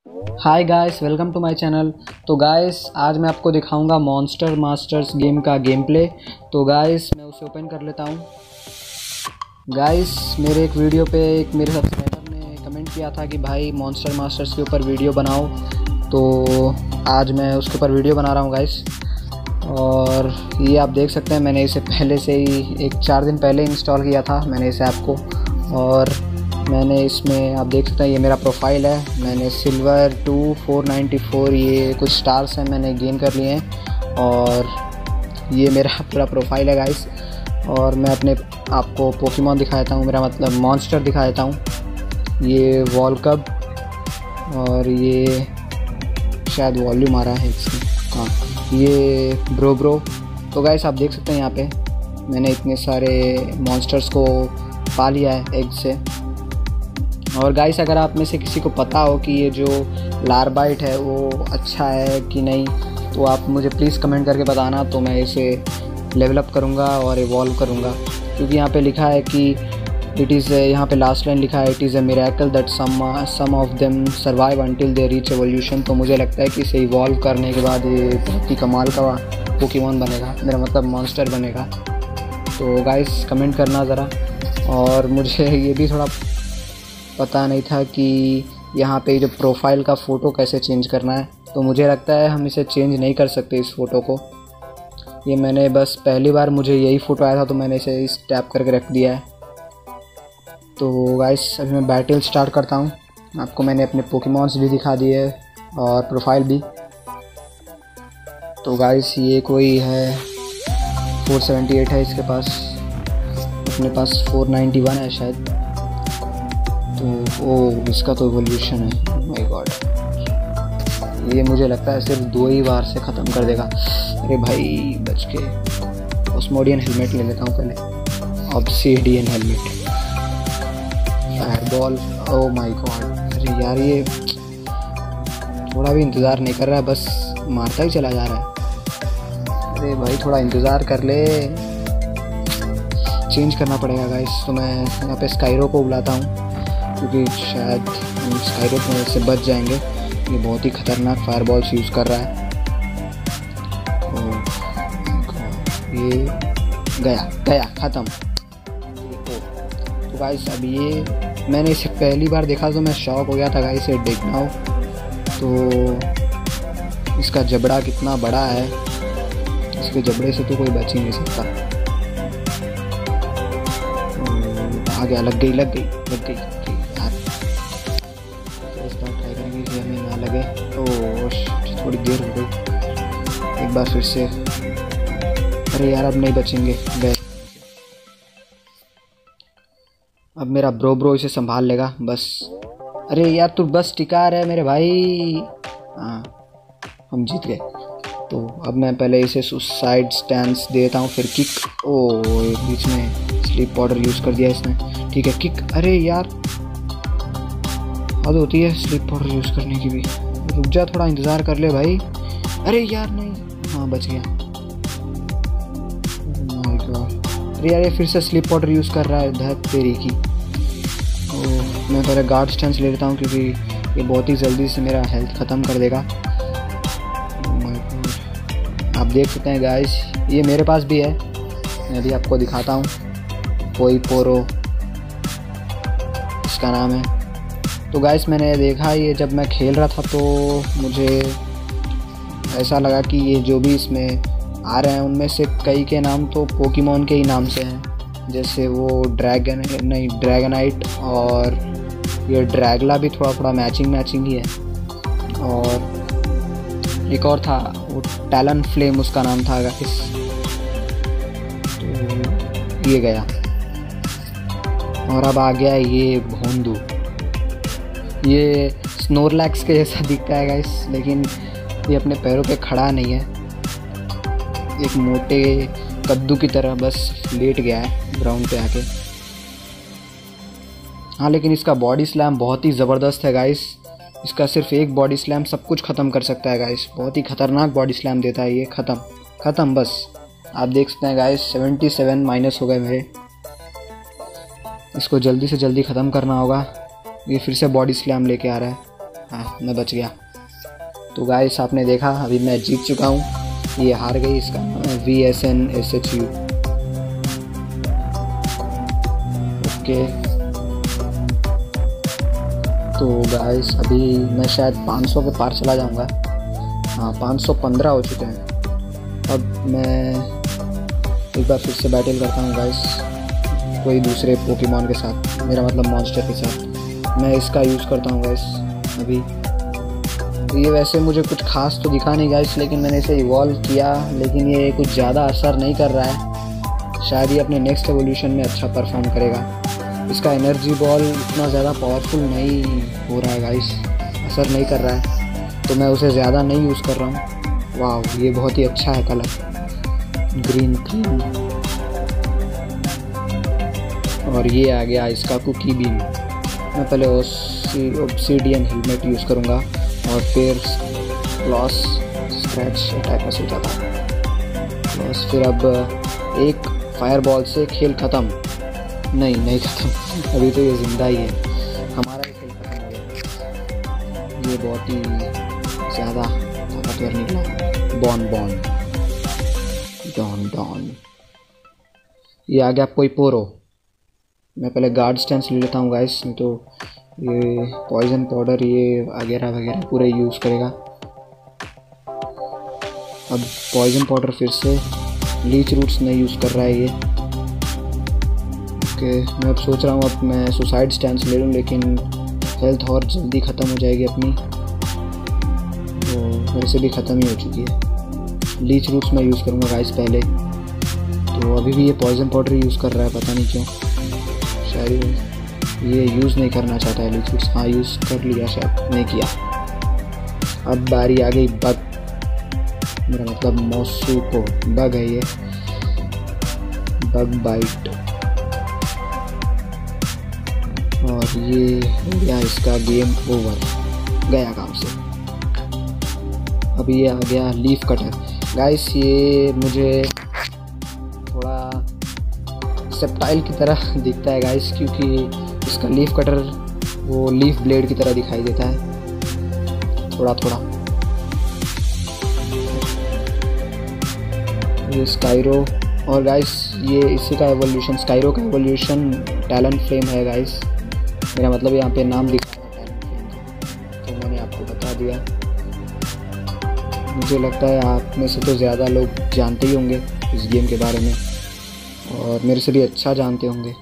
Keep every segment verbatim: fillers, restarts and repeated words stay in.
Hi guys, welcome to my channel. तो guys आज मैं आपको दिखाऊंगा मॉन्स्टर मास्टर्स गेम का गेम प्ले। तो गाइस मैं उसे ओपन कर लेता हूं। गाइस मेरे एक वीडियो पे एक मेरे सब्सक्राइबर ने कमेंट किया था कि भाई मॉन्स्टर मास्टर्स के ऊपर वीडियो बनाओ, तो आज मैं उसके ऊपर वीडियो बना रहा हूं गाइस। और ये आप देख सकते हैं, मैंने इसे पहले से ही एक चार दिन पहले इंस्टॉल किया था मैंने इस ऐप को। और मैंने इसमें आप देख सकते हैं ये मेरा प्रोफाइल है। मैंने silver two four ninety four ये कुछ स्टार्स हैं मैंने गेन कर लिए हैं। और ये मेरा पूरा प्रोफाइल है गाइस। और मैं अपने आपको पोकेमॉन दिखाता हूँ, मेरा मतलब मॉन्स्टर दिखाता हूँ। ये वॉलकब और ये शायद वॉल्यूम आ रहा है इसमें, हाँ ये ब्रो ब्रो। तो गाइस आप देख सकते हैं यहाँ पे मैंने इतने सारे मॉन्स्टर्स को पा लिया है एग से। और गाइस अगर आप में से किसी को पता हो कि ये जो लार्बाइट है वो अच्छा है कि नहीं, तो आप मुझे प्लीज़ कमेंट करके बताना, तो मैं इसे लेवल अप करूँगा और इवॉल्व करूँगा। क्योंकि यहाँ पे लिखा है कि इट इज़, यहाँ पे लास्ट लाइन लिखा है, it is a miracle that some some of them survive until they reach evolution. तो मुझे लगता है कि इसे इवॉल्व करने के बाद ये बहुत ही कमाल का पोकेमॉन बनेगा, मेरा मतलब मॉन्स्टर बनेगा। तो गाइस कमेंट करना ज़रा। और मुझे ये भी थोड़ा पता नहीं था कि यहाँ पे जो प्रोफाइल का फ़ोटो कैसे चेंज करना है, तो मुझे लगता है हम इसे चेंज नहीं कर सकते इस फ़ोटो को। ये मैंने बस पहली बार मुझे यही फ़ोटो आया था तो मैंने इसे इस टैप करके रख दिया है। तो गाइस अभी मैं बैटल स्टार्ट करता हूँ। आपको मैंने अपने पोकेमॉन्स भी दिखा दिए और प्रोफाइल भी। तो गाइस ये कोई है फोर सेवेंटी एट है इसके पास, अपने पास फोर नाइन्टी वन है शायद। तो ओ इसका तो एवोल्यूशन है, माय गॉड। ये मुझे लगता है सिर्फ दो ही बार से ख़त्म कर देगा। अरे भाई बच के ऑस्मोडियन हेलमेट ले लेता हूँ पहले, obsidian helmet. Fireball, oh my god. अरे यार ये थोड़ा भी इंतज़ार नहीं कर रहा है, बस मारता ही चला जा रहा है। अरे भाई थोड़ा इंतज़ार कर ले, चेंज करना पड़ेगा गाइस। तो मैं यहाँ पे स्काइरो को बुलाता हूँ क्योंकि शायद हम स्काइरो से बच जाएंगे। ये बहुत ही ख़तरनाक फायरबॉल्स यूज़ कर रहा है। ये गया गया ख़त्म। तो गाइस अब ये मैंने इसे पहली बार देखा तो मैं शॉक हो गया था गाइस। ये देखना हो तो इसका जबड़ा कितना बड़ा है, इसके जबड़े से तो कोई बच ही नहीं सकता। आ गया, लग गई लग गई लग गई यार। ट्राई करेंगे कि हमें ना लगे। ओह थोड़ी देर हो गई, एक बार फिर से। अरे यार अब नहीं बचेंगे, गए। अब मेरा ब्रो ब्रो इसे संभाल लेगा बस। अरे यार तू बस टिका रहे मेरे भाई। हाँ हम जीत गए। तो अब मैं पहले इसे सुसाइड स्टैंस देता हूँ, फिर किक। ओ बीच में स्लीप पाउडर यूज़ कर दिया इसने, ठीक है किक। अरे यार हद होती है स्लीप पाउडर यूज़ करने की भी। रुक जा, थोड़ा इंतज़ार कर ले भाई। अरे यार नहीं, हाँ बच गया। अरे यार ये फिर से स्लीप पाउडर यूज़ कर रहा है, धत तेरी की। ओ मैं पहले गार्ड स्टैंस ले लेता हूँ क्योंकि ये बहुत ही जल्दी से मेरा हेल्थ ख़त्म कर देगा। आप देख सकते हैं गाइस ये मेरे पास भी है, मैं भी आपको दिखाता हूँ। कोई पोरो इसका नाम है। तो गाइस मैंने देखा ये जब मैं खेल रहा था तो मुझे ऐसा लगा कि ये जो भी इसमें आ रहे हैं उनमें से कई के नाम तो पोकेमॉन के ही नाम से हैं। जैसे वो ड्रैगन नहीं ड्रैगनाइट, और ये ड्रैगला भी थोड़ा थोड़ा मैचिंग मैचिंग ही है। और एक और था वो टैलन फ्लेम उसका नाम था गाइस। तो ये गया। और अब आ गया ये भोंदू। ये स्नोरलैक्स के जैसा दिखता है गाइस, लेकिन ये अपने पैरों पे खड़ा नहीं है, एक मोटे कद्दू की तरह बस लेट गया है ग्राउंड पे आके। हाँ लेकिन इसका बॉडी स्लैम बहुत ही ज़बरदस्त है गाइस। इसका सिर्फ एक बॉडी स्लैम सब कुछ ख़त्म कर सकता है गाइस। बहुत ही ख़तरनाक बॉडी स्लैम देता है ये। ख़त्म ख़त्म बस। आप देख सकते हैं गाइस सेवेंटी सेवन माइनस हो गए मेरे। इसको जल्दी से जल्दी ख़त्म करना होगा। ये फिर से बॉडी स्लैम लेके आ रहा है। हाँ मैं बच गया। तो गाइस आपने देखा अभी मैं जीत चुका हूँ, ये हार गई। इसका नाम है V S N S H U. Okay तो गाइस अभी मैं शायद पाँच सौ के पार चला जाऊँगा। हाँ पाँच सौ पंद्रह हो चुके हैं। अब मैं एक बार फिर से बैटल करता हूँ गाइस, कोई दूसरे पोकेमॉन के साथ, मेरा मतलब मॉन्स्टर के साथ। मैं इसका यूज़ करता हूँ गाइस अभी। ये वैसे मुझे कुछ खास तो दिखा नहीं गाइस, लेकिन मैंने इसे इवॉल्व किया, लेकिन ये कुछ ज़्यादा असर नहीं कर रहा है। शायद ये अपने नेक्स्ट एवोल्यूशन में अच्छा परफॉर्म करेगा। इसका एनर्जी बॉल इतना ज़्यादा पावरफुल नहीं हो रहा है गाइस, असर नहीं कर रहा है, तो मैं उसे ज़्यादा नहीं यूज़ कर रहा हूँ। वाह ये बहुत ही अच्छा है कलर, ग्रीन ग्रीन। और ये आ गया इसका कुकी बीम। मैं पहले ऑब्सीडियन हेलमेट यूज़ करूँगा और फिर क्लॉस स्क्रैच अटैक में हो जाता है। बस फिर अब एक फायर बॉल से खेल ख़त्म। नहीं नहीं ख़त्म, अभी तो ये ज़िंदा ही है। हमारा ही खेल ख़त्म हो गया। ये बहुत ही ज़्यादा ताकतवर निकला। बॉन बॉन डॉन डॉन। ये आ गया पोइपोरो। मैं पहले गार्ड स्टैंस ले लेता हूँ गाइस, नहीं तो ये पॉइजन पाउडर ये वगैरह वगैरह पूरे यूज़ करेगा। अब पॉइजन पाउडर फिर से, लीच रूट्स नहीं यूज़ कर रहा है ये। ओके मैं अब सोच रहा हूँ अब मैं सुसाइड स्टैंस ले लूँ, लेकिन हेल्थ और जल्दी ख़त्म हो जाएगी अपनी, तो वैसे भी ख़त्म ही हो चुकी है। लीच रूट्स मैं यूज़ करूँगा गाइस पहले। तो अभी भी ये पॉइजन पाउडर यूज़ कर रहा है, पता नहीं क्यों। शायद ये यूज़ नहीं करना चाहता है लीच रूट्स। हाँ यूज़ कर लिया, शायद नहीं किया। अब बारी आ गई बग, मेरा मतलब मौसूको बग है ये, बग बाइट। और ये हो गया इसका गेम ओवर, गया काम से। अभी ये आ गया लीफ कटर गाइस। ये मुझे थोड़ा सेप्टाइल की तरह दिखता है गाइस, क्योंकि इसका लीफ कटर वो लीफ ब्लेड की तरह दिखाई देता है थोड़ा थोड़ा। ये स्काइरो, और गाइस ये इसी का एवोल्यूशन, स्काइरो का एवोल्यूशन टैलेंट फ्लेम है गाइस। मेरा मतलब यहाँ पे नाम दिखा है टैलेंट फ्लेम का, तो मैंने आपको बता दिया। मुझे लगता है आप में से तो ज़्यादा लोग जानते ही होंगे इस गेम के बारे में, और मेरे से भी अच्छा जानते होंगे।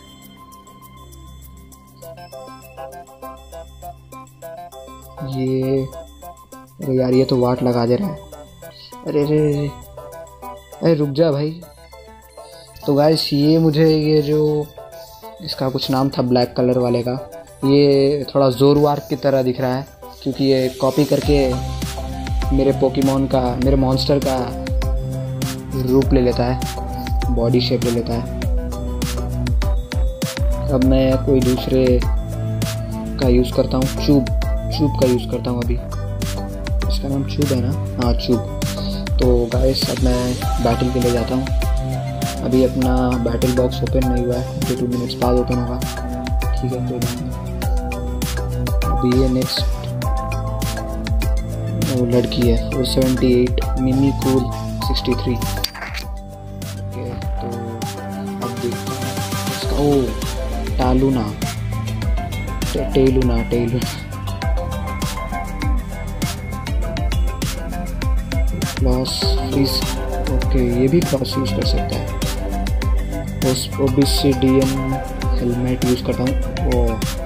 ये अरे यार ये तो वाट लगा दे रहा है। अरे अरे अरे रुक जा भाई। तो गाइस ये मुझे ये जो इसका कुछ नाम था ब्लैक कलर वाले का, ये थोड़ा जोरवार्क की तरह दिख रहा है, क्योंकि ये कॉपी करके मेरे पोकेमॉन का, मेरे मॉन्स्टर का रूप ले लेता है, बॉडी शेप ले लेता है। अब मैं कोई दूसरे का यूज़ करता हूँ, चूब चूब का यूज़ करता हूँ अभी। इसका नाम चूब है ना? हाँ चूब। तो गाइस अब मैं बैटल के लिए जाता हूँ। अभी अपना बैटल बॉक्स ओपन नहीं हुआ है, तो टू मिनट्स बाद ओपन होगा। ठीक है कोई बात नहीं। अभी ये नेक्स्ट वो लड़की है four seventy eight mini cool sixty three. Okay तो अब देखते हैं इसका। ओ टालूना टे, टेलूना टेलूना क्लॉस फ्रीज। ओके ये भी क्लॉस यूज़ कर सकता है। ओबिसिडियन हेलमेट यूज़ करता हूँ। ओ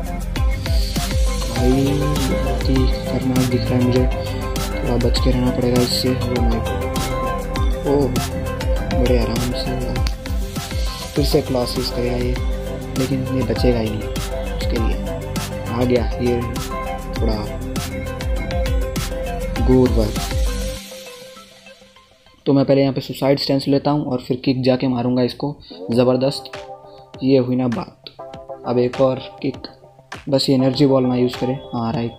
भाई बहुत ही खतरनाक दिख रहा है मुझे, थोड़ा बच के रहना पड़ेगा इससे। वो माय गॉड, ओह बड़े आराम से फिर से क्लॉस यूज़ करेगा ये, लेकिन ये बचेगा ही नहीं उसके लिए। आ गया ये थोड़ा गोर वर्क। तो मैं पहले यहाँ पे सुसाइड स्टैंस लेता हूँ और फिर किक जाके मारूंगा इसको ज़बरदस्त। ये हुई ना बात। अब एक और किक, बस ये एनर्जी बॉल ना यूज़ करें। हाँ राइट।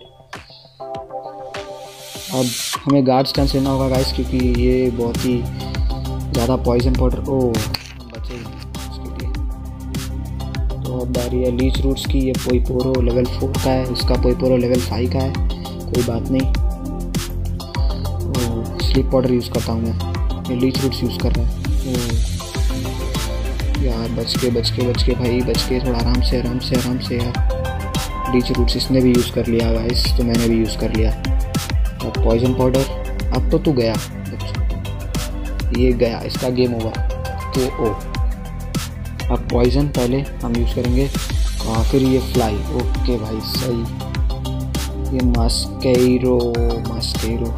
अब हमें गार्ड स्टैंस लेना होगा गाइस, क्योंकि ये बहुत ही ज़्यादा पॉइजन पाउडर ओ बचे उसके लिए। तो अब बारी है लीच रूट्स की। ये पोइपोरो लेवल फोर का है, इसका पोइपोरो लेवल फाइव का है। कोई बात नहीं। ओ स्लीप पाउडर यूज़ करता हूँ मैं। ये लीच रूट्स यूज़ कर रहा है। ओ यार बच के बच के बच के भाई, बच के, थोड़ा आराम से आराम से आराम से यार। लीच रूट्स इसने भी यूज़ कर लिया गाइस, तो मैंने भी यूज़ कर लिया। अब पॉइजन पाउडर, अब तो तू गया, ये गया, इसका गेम ओवर। तो ओ अब पॉइजन पहले हम यूज़ करेंगे और फिर ये फ्लाई। ओके भाई सही। ये मास्केरो मास्केरो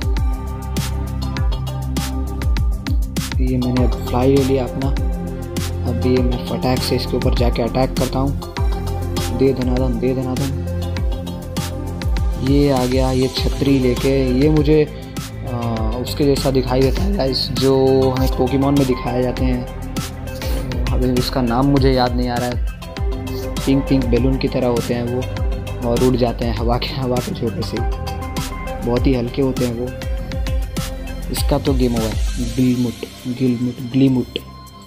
ये मैंने अब फ्लाई ले लिया अपना। अब ये मैं फटाक से इसके ऊपर जाके अटैक करता हूँ। दे धनादन, दे धनादन। ये आ गया, ये छतरी लेके। ये मुझे आ, उसके जैसा दिखाई देता है गाइस, जो हमें पोकेमॉन में दिखाए जाते हैं। अभी उसका नाम मुझे याद नहीं आ रहा है। पिंक पिंक बैलून की तरह होते हैं वो और उड़ जाते हैं हवा के हवा के छोटे से, बहुत ही हल्के होते हैं वो। इसका तो गेम ओवर। गिलमुट गिलमुट ग्लीमुट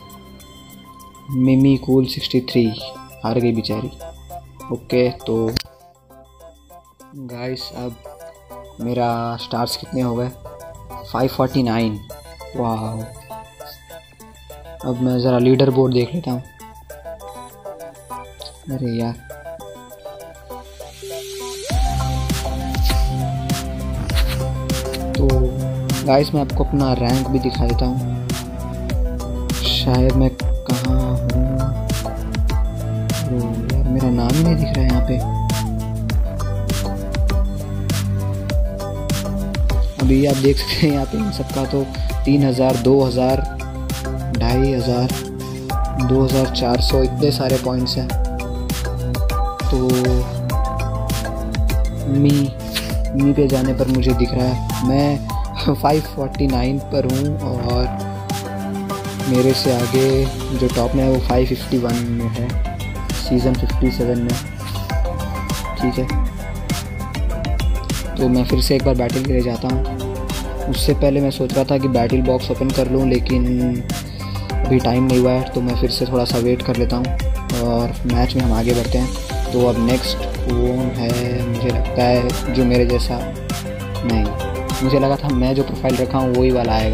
मिमी कूल सिक्सटी थ्री हार गई बेचारी। ओके तो गाइस अब मेरा स्टार्स कितने हो गए? Five forty nine. वाह। अब मैं ज़रा लीडर बोर्ड देख लेता हूँ। अरे यार तो गाइस मैं आपको अपना रैंक भी दिखा देता हूँ। शायद मैं कहाँ हूँ? यार मेरा नाम ही नहीं दिख रहा है यहाँ पे। अभी आप देख सकते हैं यहाँ पे इन सबका तो तीन हज़ार, दो हज़ार, ढाई हज़ार, दो हज़ार चार सौ, इतने सारे पॉइंट्स हैं। तो मी मी पे जाने पर मुझे दिख रहा है मैं फाइव फोर्टी नाइन पर हूँ और मेरे से आगे जो टॉप में है वो फाइव फिफ्टी वन में है, सीज़न फिफ्टी सेवन में। ठीक है तो मैं फिर से एक बार बैटल के लिए जाता हूँ। उससे पहले मैं सोच रहा था कि बैटल बॉक्स ओपन कर लूँ, लेकिन अभी टाइम नहीं हुआ है, तो मैं फिर से थोड़ा सा वेट कर लेता हूँ और मैच में हम आगे बढ़ते हैं। तो अब नेक्स्ट कौन है? मुझे लगता है जो मेरे जैसा, नहीं, मुझे लगा था मैं जो प्रोफाइल रखा हूँ वही वाला आएगा।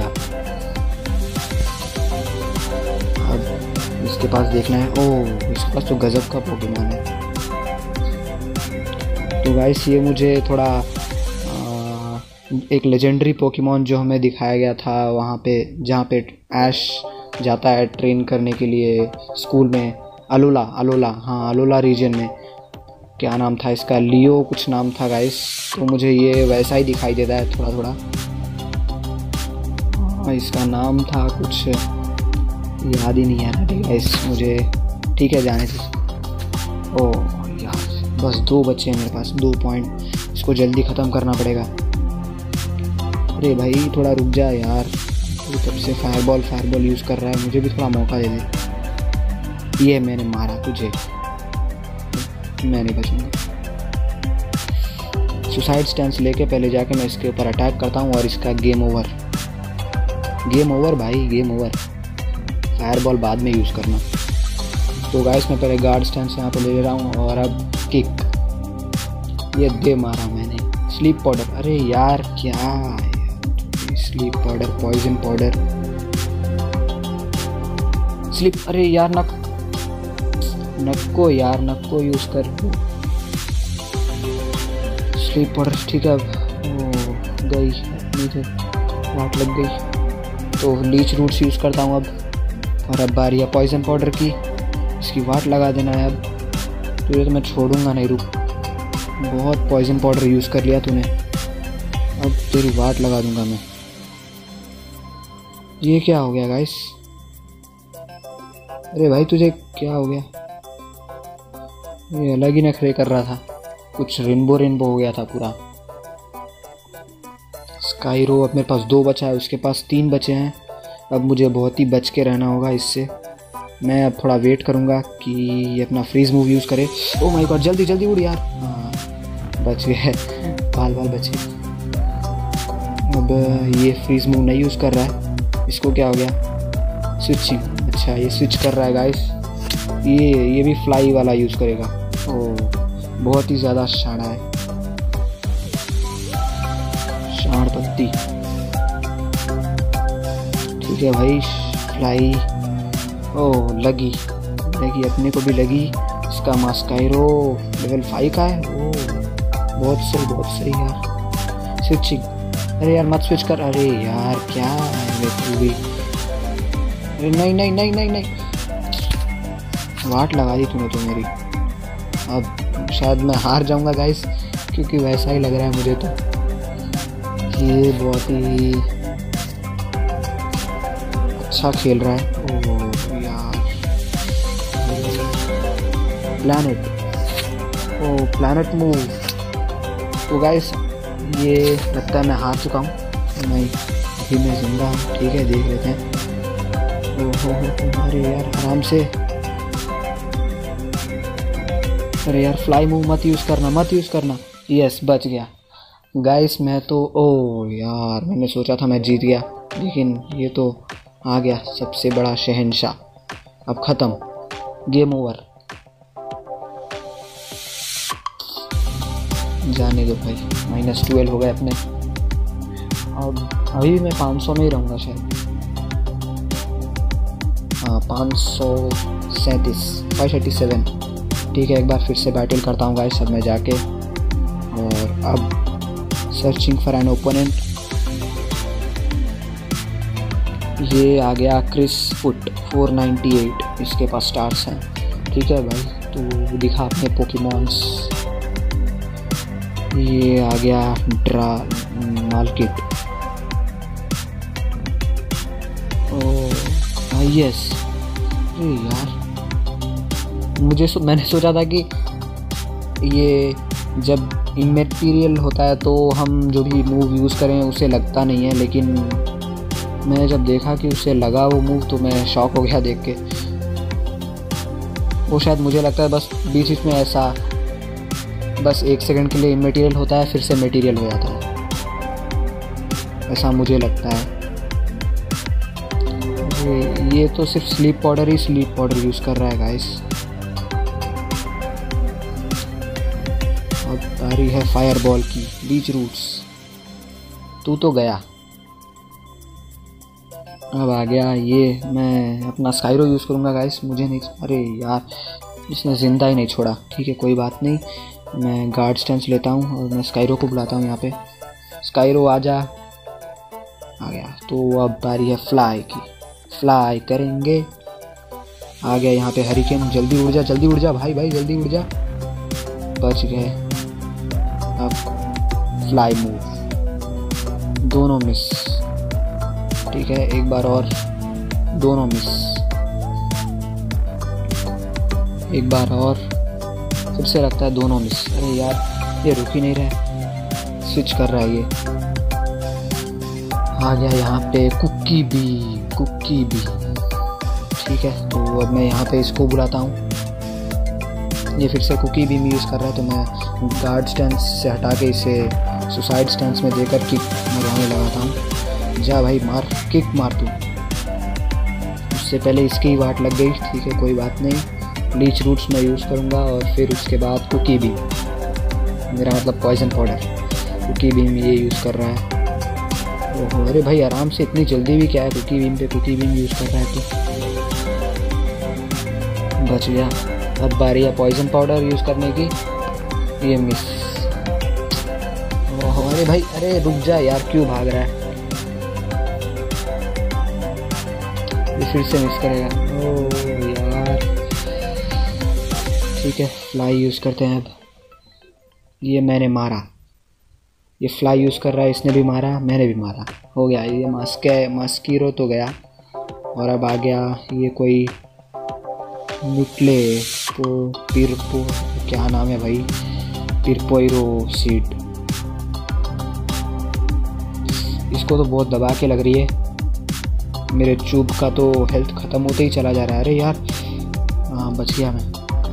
अब इसके पास देखना है। ओह इसके पास तो गजब का पोकेमॉन है। तो गाइस ये मुझे थोड़ा आ, एक लेजेंडरी पोकेमॉन जो हमें दिखाया गया था वहाँ पे, जहाँ पे ऐश जाता है ट्रेन करने के लिए स्कूल में, अलोला अलोला हाँ अलोला रीजन में। क्या नाम था इसका? लियो कुछ नाम था गाइस। तो मुझे ये वैसा ही दिखाई देता है थोड़ा थोड़ा। हाँ इसका नाम था कुछ, याद ही नहीं आ रहा गाइस मुझे। ठीक है जाने से। ओह यार बस दो बचे हैं मेरे पास, दो पॉइंट। इसको जल्दी ख़त्म करना पड़ेगा। अरे भाई थोड़ा रुक जा यार, तो तब से फायरबॉल फायरबॉल यूज़ कर रहा है, मुझे भी थोड़ा मौका दे दे। ये मैंने मारा तुझे, मैं नहीं बचूंगा। सुसाइड स्टैंस लेके पहले जाके मैं इसके ऊपर अटैक करता हूँ और इसका गेम ओवर। गेम ओवर भाई, गेम ओवर। फायरबॉल बाद में यूज़ करना। तो गाइस मैं पहले गार्ड स्टैंस यहाँ पे ले ले रहा हूँ और अब किक। ये दे मारा मैंने। स्लीप पाउडर, अरे यार क्या है? Sleep powder, poison powder, sleep, अरे यार नक नक्को यार नक्को यूज़ कर। स्लीप पाउडर ठीक है। ओ गई अपनी तो वाट लग गई। तो लीच रूट्स यूज़ करता हूँ अब। और अब बारी है पॉइजन पाउडर की, इसकी वाट लगा देना है अब। तो ये तो मैं छोड़ूंगा नहीं, रुक। बहुत पॉइजन पाउडर यूज़ कर लिया तूने, अब तेरी वाट लगा दूंगा मैं। ये क्या हो गया गाइस? अरे भाई तुझे क्या हो गया? ये अलग ही नखरे कर रहा था, कुछ रेनबो रेनबो हो गया था पूरा। स्काइरो अब मेरे पास दो बचा है, उसके पास तीन बचे हैं। अब मुझे बहुत ही बच के रहना होगा इससे। मैं अब थोड़ा वेट करूँगा कि ये अपना फ्रीज मूव यूज़ करे। ओ माय गॉड जल्दी जल्दी उड़ यार। हाँ बच गए, बाल बाल बचे। अब ये फ्रीज मूव नहीं यूज़ कर रहा है, इसको क्या हो गया? स्विचिंग, अच्छा ये स्विच कर रहा है गाइस। ये ये भी फ्लाई वाला यूज़ करेगा। ओ बहुत ही ज़्यादा शाना है। मोती। ठीक है भाई, फ्लाई। ओह लगी लगी, अपने को भी लगी। इसका मास्काइरो लेवल फाइव का है। ओह बहुत सही बहुत सही यार। स्विचिंग, अरे यार मत स्विच कर। अरे यार क्या है तू भी। अरे नहीं नहीं नहीं नहीं नहीं, वाट लगा दी तूने तो मेरी। अब शायद मैं हार जाऊंगा गाइस, क्योंकि वैसा ही लग रहा है मुझे तो। ये बहुत ही अच्छा खेल रहा है। ओह यार, प्लैनेट, ओह प्लैनेट मूव। तो गाइस ये लगता है मैं हार चुका हूँ। नहीं, अभी मैं जिंदा हूँ। ठीक है, देख लेते हैं। ओह हो, अरे यार आराम से। अरे यार फ्लाई मूव मत यूज़ करना, मत यूज़ करना। यस, बच गया गाइस मैं तो। ओह यार, मैंने सोचा था मैं जीत गया, लेकिन ये तो आ गया सबसे बड़ा शहंशाह। अब ख़त्म, गेम ओवर। जाने दो भाई, माइनस ट्वेल्व हो गए अपने। अब अभी मैं पाँच सौ में ही रहूँगा शायद। हाँ, पाँच सौ सैंतीस, फाइव थर्टी सेवन। ठीक है, एक बार फिर से बैटल करता हूँ गाइस अब मैं जाके। और अब सर्चिंग फॉर एन ओपोनेंट। ये आ गया Chris foot four ninety eight, इसके पास स्टार्स हैं। ठीक है भाई, तो दिखा अपने पोकेमॉन्स। ये आ गया ड्रा मालकिट। ओह यस, अरे यार मुझे सो, मैंने सोचा था कि ये जब इमेटीरियल होता है तो हम जो भी मूव यूज़ करें उसे लगता नहीं है, लेकिन मैंने जब देखा कि उसे लगा वो मूव तो मैं शॉक हो गया देख के। वो शायद मुझे लगता है बस बीच बीच में ऐसा बस एक सेकंड के लिए इमेटीरियल होता है, फिर से मटेरियल हो जाता है, ऐसा मुझे लगता है। ये, ये तो सिर्फ स्लीप पाउडर ही स्लीप पाउडर यूज़ कर रहा है गाइस। अब बारी है फायर बॉल की। बीच रूट्स, तू तो गया। अब आ गया ये, मैं अपना स्काइरो यूज़ करूँगा गाइस। मुझे नहीं, अरे यार इसने ज़िंदा ही नहीं छोड़ा। ठीक है, कोई बात नहीं, मैं गार्ड स्टैंस लेता हूँ और मैं स्काइरो को बुलाता हूँ यहाँ पे। स्काइरो आजा। आ गया। तो अब बारी है फ्लाई की, फ्लाई करेंगे। आ गया यहाँ पे हरिकेन। जल्दी उड़ जा, जल्दी उड़ जा भाई भाई, जल्दी उड़ जा। बच गए। अब फ्लाई मूव, दोनों मिस। ठीक है, एक बार और, दोनों मिस। एक बार और, फिर से लगता है दोनों मिस। अरे यार ये रुक ही नहीं रहा, स्विच कर रहा है ये। आ गया यहाँ पे कुकी बी, कुकी बी। ठीक है, तो अब मैं यहाँ पे इसको बुलाता हूँ। ये फिर से कुकी बीम यूज़ कर रहा है, तो मैं गार्ड स्टैंस से हटा के इसे सुसाइड स्टैंस में देकर किक मरवाने लगाता हूँ। जा भाई मार, किक मार तू। उससे पहले इसकी ही वाट लग गई। ठीक है, कोई बात नहीं। लीच रूट्स मैं यूज़ करूँगा और फिर उसके बाद कुकी बीम, मेरा मतलब पॉइजन पाउडर। कुकी बीम ये यूज़ कर रहा है। ओहो, अरे भाई आराम से, इतनी जल्दी भी क्या है। कुकी बीम पे कुकी बीम यूज़ कर रहा है तो बच गया। अब बारी है पॉइजन पाउडर यूज़ करने की। ये मिस। ओहो, अरे भाई, अरे रुक जा यार, क्यों भाग रहा है। ये फिर से मिस करेगा। ओह यार, ठीक है, फ्लाई यूज़ करते हैं अब। ये मैंने मारा, ये फ्लाई यूज़ कर रहा है, इसने भी मारा, मैंने भी मारा, हो गया। ये मास्क मास्कीरो तो गया। और अब आ गया ये कोई नुटले तो पिरपो, क्या नाम है भाई, पिरपोइरो सीड। इसको तो बहुत दबा के लग रही है। मेरे चूब का तो हेल्थ ख़त्म होते ही चला जा रहा है। अरे यार, हाँ बच गया मैं।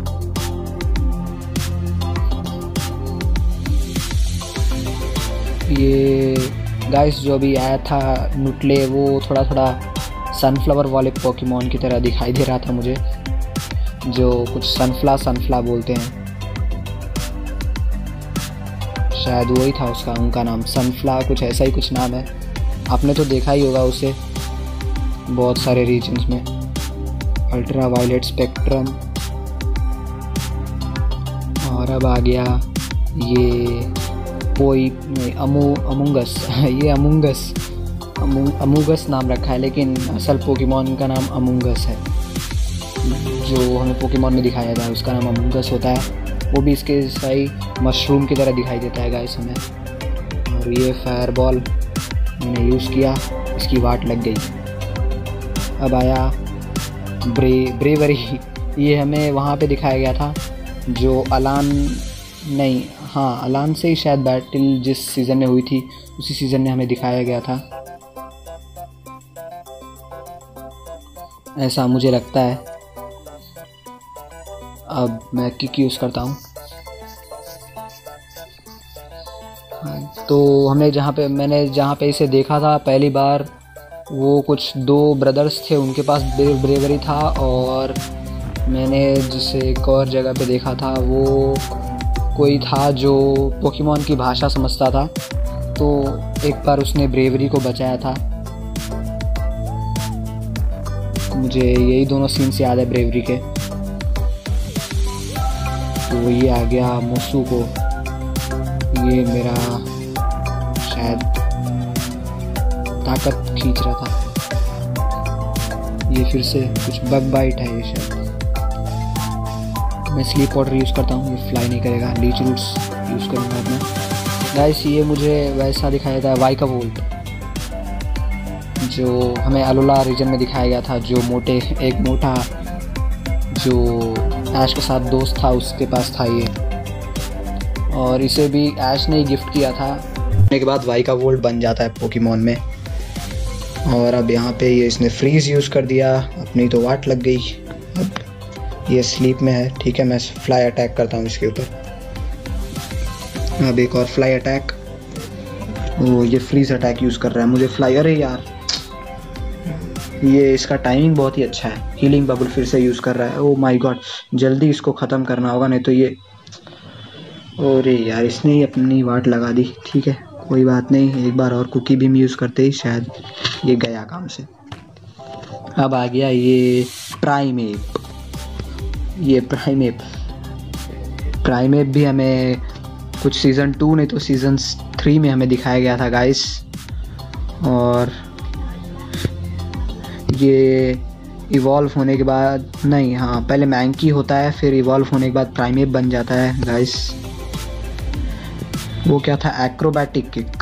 ये गाइस जो अभी आया था नुटले, वो थोड़ा थोड़ा सनफ्लावर वाले पोकेमॉन की तरह दिखाई दे रहा था मुझे, जो कुछ सनफ्ला सनफ्ला बोलते हैं शायद वही था उसका, उनका नाम सनफ्लावर कुछ ऐसा ही कुछ नाम है। आपने तो देखा ही होगा उसे बहुत सारे रीजन्स में। Ultra violet spectrum. और अब आ गया ये पोई अमू अमूंगस ये अमूंगस अमू अमूंगस नाम रखा है, लेकिन असल पोकेमॉन का नाम अमूंगस है। जो हमें पोकेमॉन में दिखाया जाता है उसका नाम अमूंगस होता है। वो भी इसके सही मशरूम की तरह दिखाई देता है गाइस हमें। और ये फायर बॉल मैंने यूज़ किया, इसकी वाट लग गई। अब आया ब्रे ब्रेवरी। ये हमें वहाँ पे दिखाया गया था जो अलान नहीं हाँ अलान से ही शायद बैटल जिस सीज़न में हुई थी उसी सीज़न में हमें दिखाया गया था, ऐसा मुझे लगता है। अब मैं किक यूज़ करता हूँ। तो हमने जहाँ पे मैंने जहाँ पे इसे देखा था पहली बार, वो कुछ दो ब्रदर्स थे, उनके पास ब्रेवरी था। और मैंने जिसे एक और जगह पे देखा था वो कोई था जो पोकेमॉन की भाषा समझता था, तो एक बार उसने ब्रेवरी को बचाया था। मुझे यही दोनों सीन्स याद है ब्रेवरी के। तो ये आ गया मोसू को। ये मेरा शायद ताकत खींच रहा था। ये फिर से कुछ बग बाइट है ये शायद। मैं स्लीप पाउडर यूज़ करता हूँ, ये फ्लाई नहीं करेगा। लीच रूट्स यूज़ करूँगा मैं गाइस। ये मुझे वैसा दिखाया था वाइका वोल्ट, जो हमें अलोला रीजन में दिखाया गया था। जो मोटे एक मोटा जो ऐश के साथ दोस्त था उसके पास था ये, और इसे भी ऐश ने ही गिफ्ट किया था। होने के बाद वाइका वोल्ट बन जाता है पोकेमॉन में। और अब यहाँ पे ये इसने फ्रीज़ यूज़ कर दिया, अपनी तो वाट लग गई। अब ये स्लीप में है, ठीक है। मैं फ्लाई अटैक करता हूँ इसके ऊपर। अब एक और फ्लाई अटैक। वो ये फ्रीज अटैक यूज़ कर रहा है, मुझे फ्लाई। अरे यार ये इसका टाइमिंग बहुत ही अच्छा है। हीलिंग बबल फिर से यूज़ कर रहा है। ओह माय गॉड, जल्दी इसको ख़त्म करना होगा नहीं तो ये। अरे यार इसने ही अपनी वाट लगा दी। ठीक है कोई बात नहीं, एक बार और कुकी बीम यूज़ करते ही शायद ये गया काम से। अब आ गया ये प्राइमेप। ये प्राइमेप प्राइमेप भी हमें कुछ सीज़न टू नहीं तो सीज़न थ्री में हमें दिखाया गया था गाइस। और ये इवॉल्व होने के बाद नहीं हाँ पहले मैंकी होता है, फिर इवॉल्व होने के बाद प्राइमेप बन जाता है गाइस। वो क्या था, एक्रोबैटिक किक।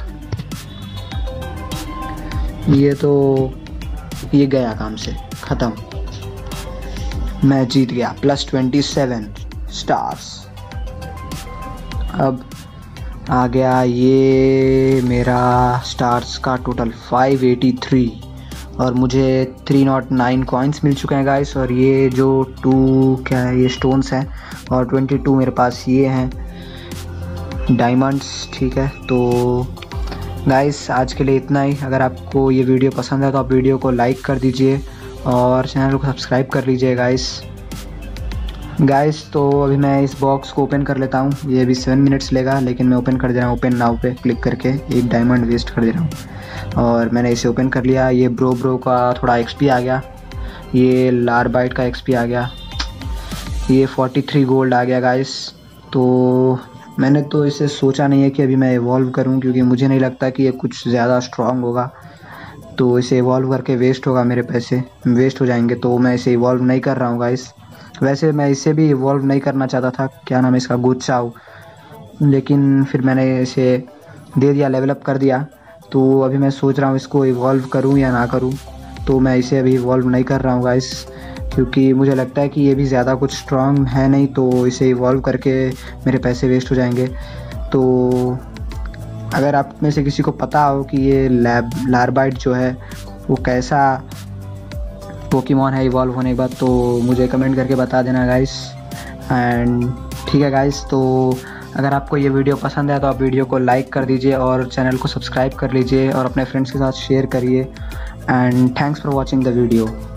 ये तो ये गया काम से, ख़त्म। मैं जीत गया प्लस ट्वेंटी सेवन स्टार्स। अब आ गया ये मेरा स्टार्स का टोटल फाइव एटी थ्री, और मुझे थ्री नॉट नाइन कॉइन्स मिल चुके हैं गाइस। और ये जो टू क्या है ये स्टोन्स हैं, और ट्वेंटी टू मेरे पास ये हैं डायमंड्स। ठीक है तो गाइस आज के लिए इतना ही। अगर आपको ये वीडियो पसंद है तो आप वीडियो को लाइक कर दीजिए और चैनल को सब्सक्राइब कर लीजिए गाइस। गाइस तो अभी मैं इस बॉक्स को ओपन कर लेता हूँ। ये अभी सेवन मिनट्स लेगा, लेकिन मैं ओपन कर दे रहा हूँ। ओपन नाउ पे क्लिक करके एक डायमंड वेस्ट कर दे रहा हूँ और मैंने इसे ओपन कर लिया। ये ब्रो ब्रो का थोड़ा एक्सपी आ गया, ये लारबाइट का एक्सपी आ गया, ये फोर्टी थ्री गोल्ड आ गया गाइस। तो मैंने तो इसे सोचा नहीं है कि अभी मैं इवॉल्व करूं, क्योंकि मुझे नहीं लगता कि ये कुछ ज़्यादा स्ट्रॉन्ग होगा। तो इसे इवॉल्व करके वेस्ट होगा, मेरे पैसे वेस्ट हो जाएंगे। तो मैं इसे इवॉल्व नहीं कर रहा हूँ गाइस। वैसे मैं इसे भी इवॉल्व नहीं करना चाहता था, क्या नाम है इसका, गुच्चाओ, लेकिन फिर मैंने इसे दे दिया, लेवल अप कर दिया। तो अभी मैं सोच रहा हूँ इसको इवॉल्व करूँ या ना करूँ। तो मैं इसे अभी इवॉल्व नहीं कर रहा हूँ गाइस, क्योंकि मुझे लगता है कि ये भी ज़्यादा कुछ स्ट्रॉन्ग है नहीं। तो इसे इवॉल्व करके मेरे पैसे वेस्ट हो जाएंगे। तो अगर आप में से किसी को पता हो कि ये लैब लारबाइट जो है वो कैसा पोकेमॉन है इवॉल्व होने के बाद, तो मुझे कमेंट करके बता देना गाइस। एंड ठीक है गाइस, तो अगर आपको ये वीडियो पसंद है तो आप वीडियो को लाइक कर दीजिए और चैनल को सब्सक्राइब कर लीजिए और अपने फ्रेंड्स के साथ शेयर करिए। And thanks for watching the video.